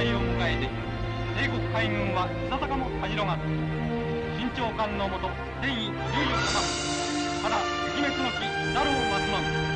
隊を迎えて帝国海軍はいささかもたじろがず緊張感のもと戦意いよいよ高くただ撃滅の気ざるを待つのみ。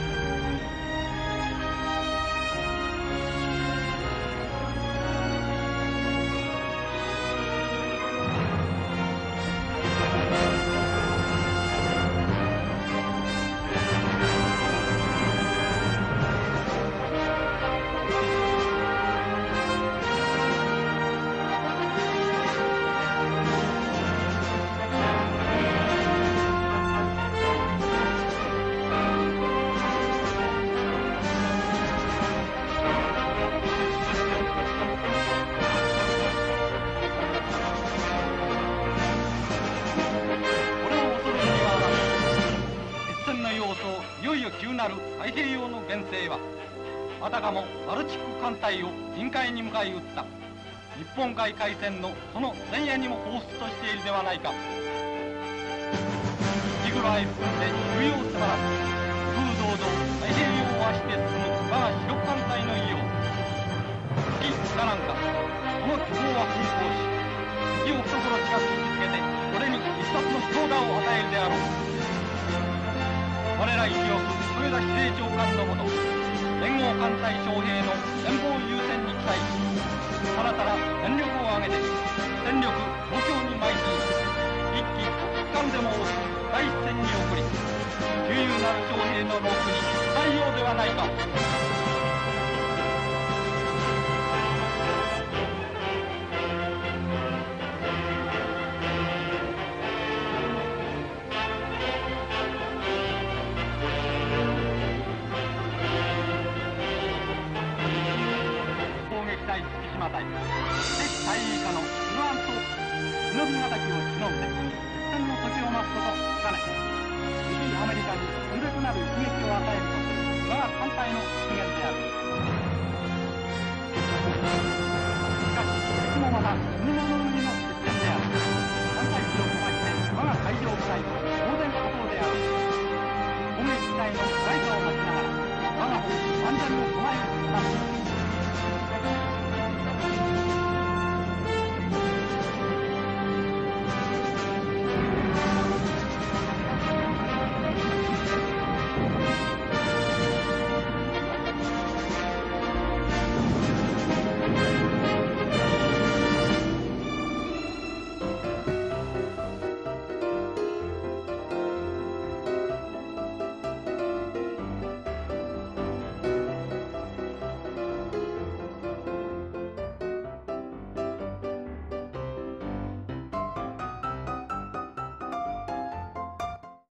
いよいよ急なる太平洋の原勢はあたかもバルチック艦隊を近海に向かい撃った日本海海戦のその前夜にも放出としているではないか。ジグラへ含んで重要すばらず空洞々太平洋を足で進む我が主力艦隊の異様敵だなんかその希望は奮闘し敵を懐近くに見つけてこれに一冊の強打を与えるであろう。我ら一翼豊田司令長官のもと連合艦隊将兵の連邦優先に期待し新たな全力を挙げて戦力東京に邁進し一機一艦でも多く第一線に送り重々なる将兵の労苦に対応ではないか。敵大尉下のフランス忍び敵を忍んで決戦の時を待つことかね敵アメリカに無力なる悲劇を与えるとする我が艦隊の出現である。